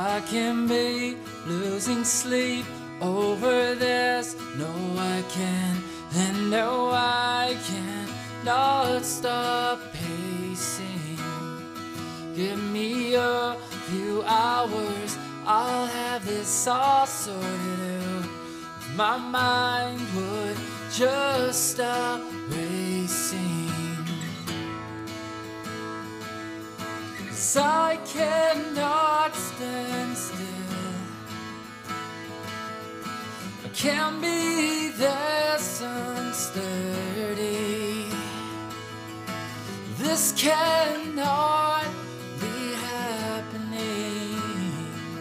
I can be losing sleep over this. No, I can't, and no, I can't not stop pacing. Give me a few hours, I'll have this all sorted out. If my mind would just stop racing. 'Cause I cannot stand still. I can't be this unsturdy. This cannot be happening.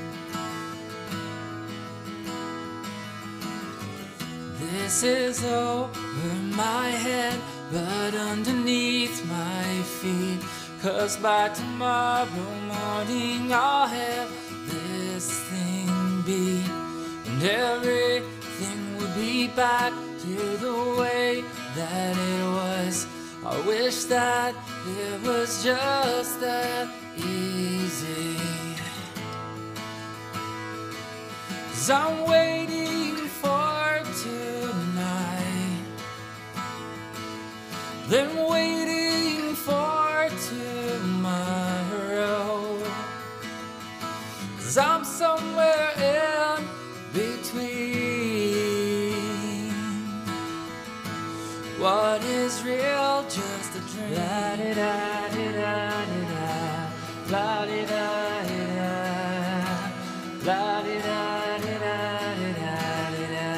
This is over my head, but underneath my feet. 'Cause by tomorrow morning I'll have this thing beat, and everything will be back to the way that it was. I wish that it was just that easy. 'Cause I'm waiting for tonight, then waiting for tomorrow. 'Cause I'm somewhere in between. What is real, just a dream. La-di-da-di-da-di-da, la-di-da-di-da, la-di-da-di-da-di-da-di-da.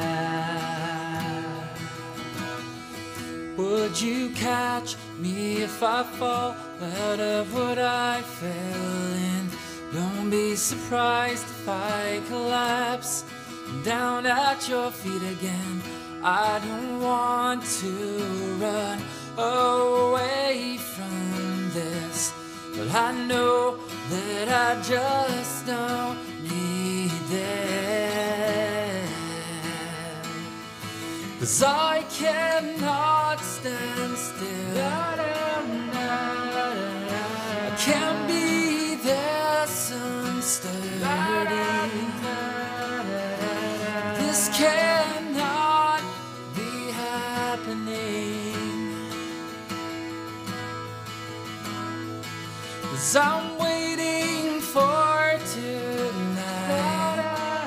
Would you catch me if I fall out of what I fell in? Don't be surprised if I collapse down at your feet again. I don't want to run away from this, but I know that I just don't need this. 'Cause I cannot stand still. I can't be this unsturdy. This cannot be happening. 'Cause I'm waiting for tonight,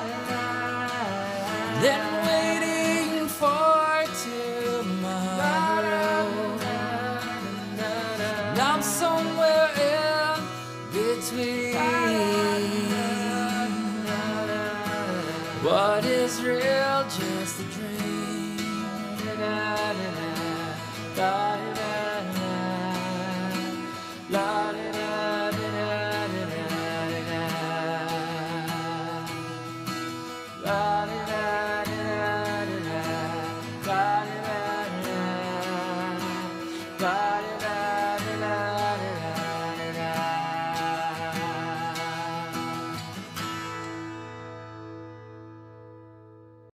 then waiting for tomorrow. And I'm somewhere in between. What is real, just a dream. Bye.